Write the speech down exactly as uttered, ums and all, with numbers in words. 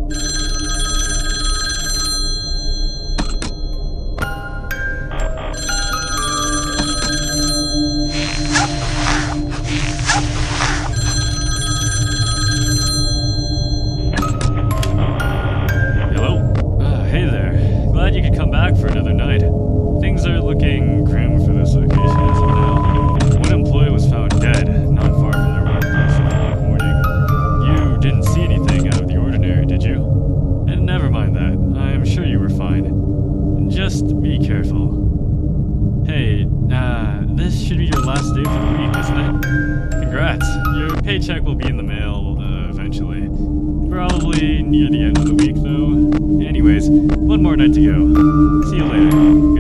For another night. Things are looking grim for this location as of now. One employee was found dead, not far from their workplace in the morning. You didn't see anything out of the ordinary, did you? And never mind that. I am sure you were fine. Just be careful. Hey, uh, this should be your last day for the week, isn't it? Congrats. Your paycheck will be in the mail, uh, eventually. Probably near the end of the week, though. Anyways, one more night to go. See you later.